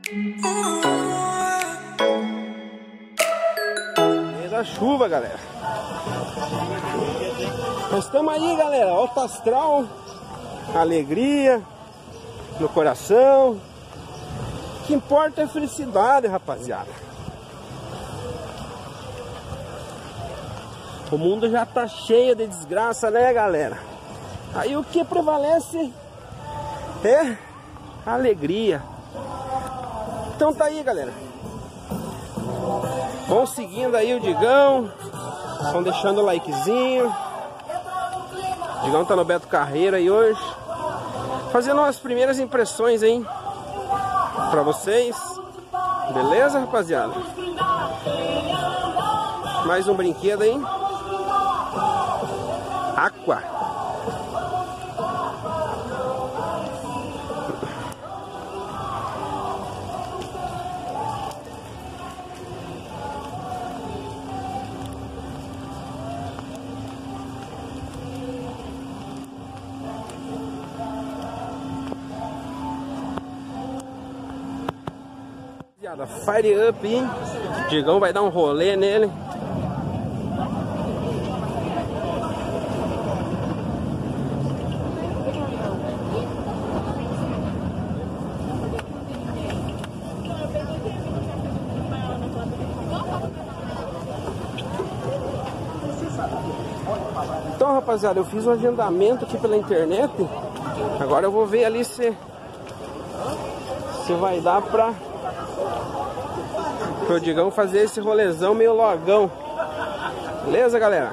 Meio da chuva, galera. Nós estamos aí, galera. Alto astral, alegria no coração. O que importa é a felicidade, rapaziada. O mundo já tá cheio de desgraça, né, galera? Aí o que prevalece é a alegria. Então tá aí, galera. Vão seguindo aí o Digão. Vão deixando o likezinho. O Digão tá no Beto Carreiro aí hoje, fazendo umas primeiras impressões aí pra vocês. Beleza, rapaziada? Mais um brinquedo aí. Aqua. Fire Up, hein? Digão vai dar um rolê nele. Então, rapaziada, eu fiz um agendamento aqui pela internet. Agora eu vou ver ali se vai dar pra o Digão fazer esse rolezão meio logão. Beleza, galera?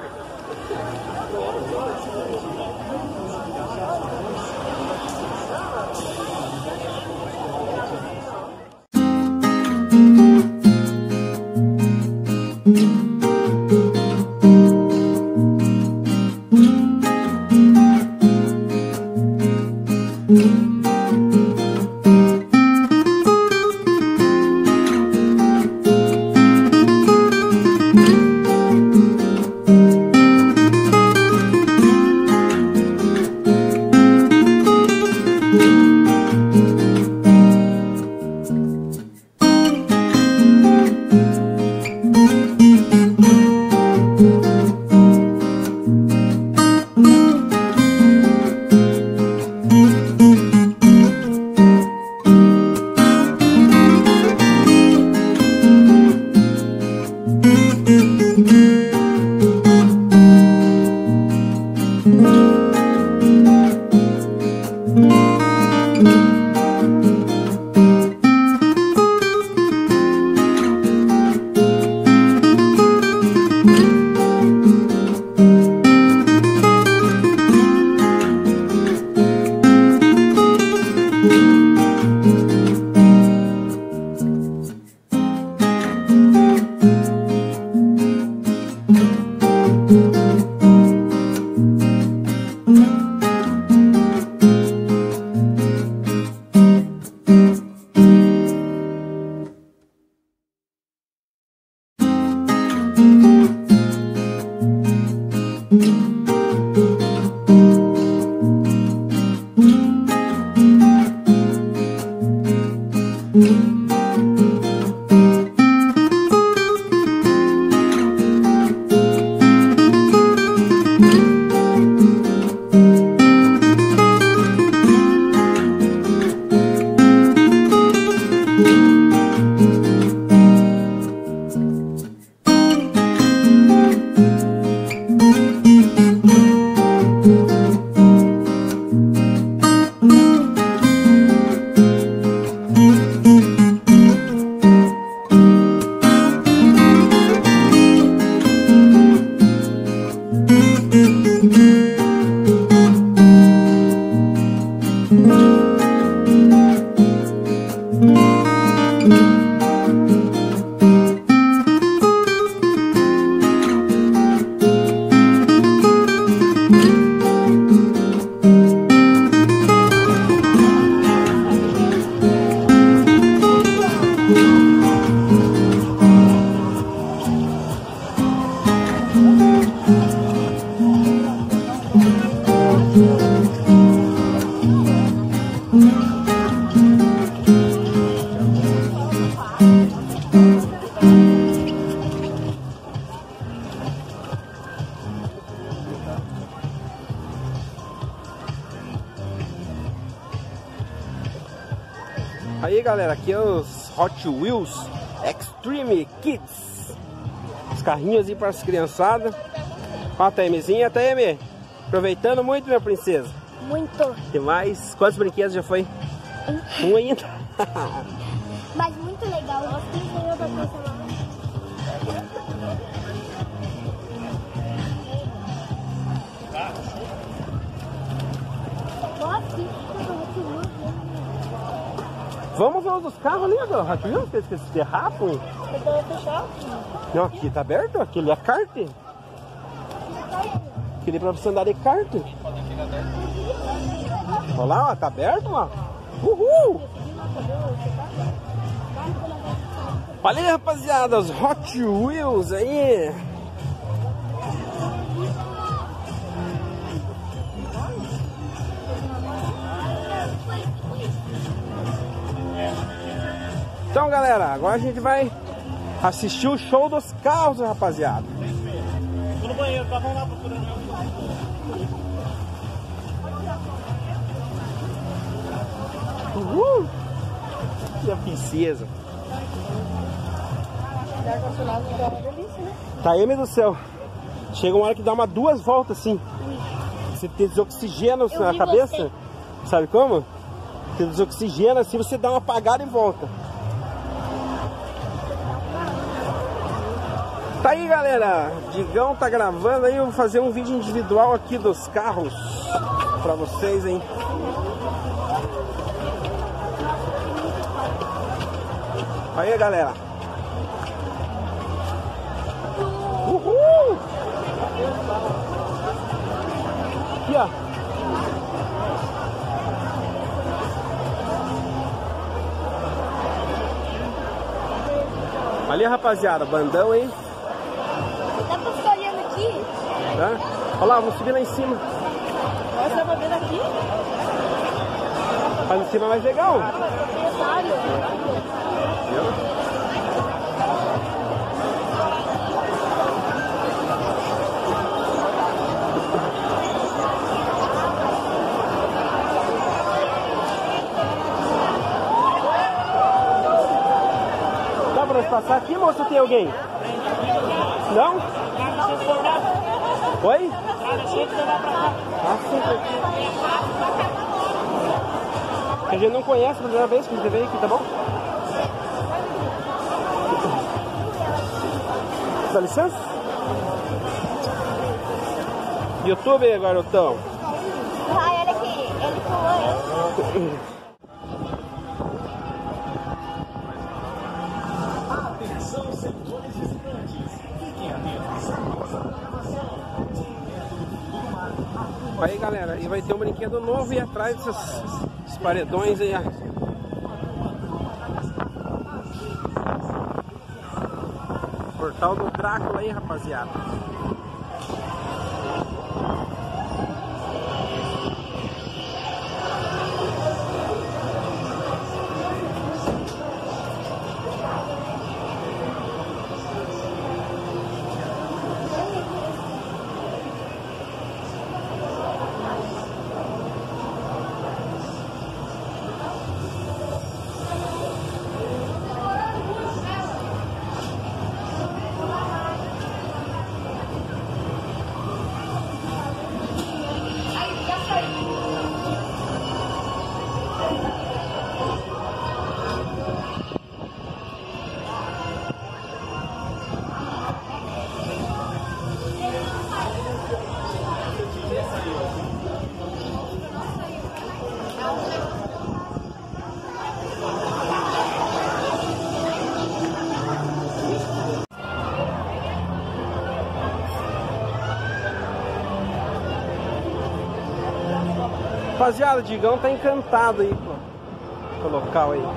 Aí galera, aqui é os Hot Wheels Extreme Kids. Os carrinhos aí para as criançadas. Ó a Taimezinha, Taime. Aproveitando muito, minha princesa. Muito. Que mais? Quantos brinquedos já foi? Um ainda. Mas muito legal. Eu gostei de ver pra pensar. Vamos ver os dos carros ali, do Hot Wheels, que eles derrapam. Eu tô fechado. Não, aqui tá aberto, aquele é kart. Aquele é pra você andar de kart. Olha lá, ó, tá aberto, ó. Uhul! Olha aí, rapaziada, os Hot Wheels aí. Então galera, agora a gente vai assistir o show dos carros, rapaziada. Tô no banheiro, tá? Vamos lá procurando. Uhul! Que princesa. Taime do céu. Chega uma hora que dá duas voltas assim. Você tem desoxigênio na cabeça. Você. Sabe como? Você desoxigena assim, você dá uma apagada e volta. Tá aí galera, Digão tá gravando aí, eu vou fazer um vídeo individual aqui dos carros pra vocês, hein. Aí galera. Uhul! Aqui ó. Ali rapaziada, bandão aí. Dá pra ficar olhando aqui? Tá? Olha lá, vamos subir lá em cima. Nossa, dá pra ver daqui? Mas em cima é mais legal. Dá pra nós passar aqui, moço? Tem alguém? Não? Oi? Ah, sim. A gente não conhece, a primeira vez que a gente veio aqui, tá bom? Dá licença? YouTube, garotão. Ai, olha aqui. Ele pulou. Aí galera, e vai ter um brinquedo novo e atrás desses paredões aí. Portal do Drácula aí, rapaziada. Rapaziada, o Digão tá encantado aí com o local aí.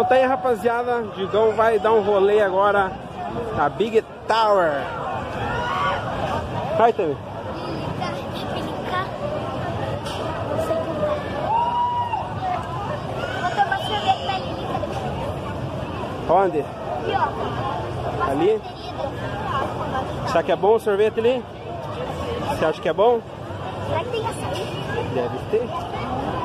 Então tá aí, rapaziada. Digão vai dar um rolê agora na Big Tower. Vai, Tami. Vou tomar sorvete da Lilica. Onde? Aqui, ó. Ali? Será que é bom o sorvete ali? Você acha que é bom? Será que tem açaí? Deve ter.